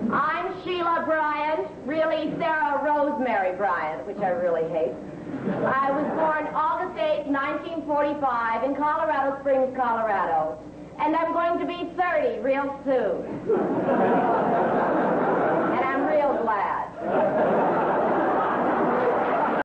I'm Sheila Bryant, really Sarah Rosemary Bryant, which I really hate. I was born August 8, 1945 in Colorado Springs, Colorado. And I'm going to be 30 real soon.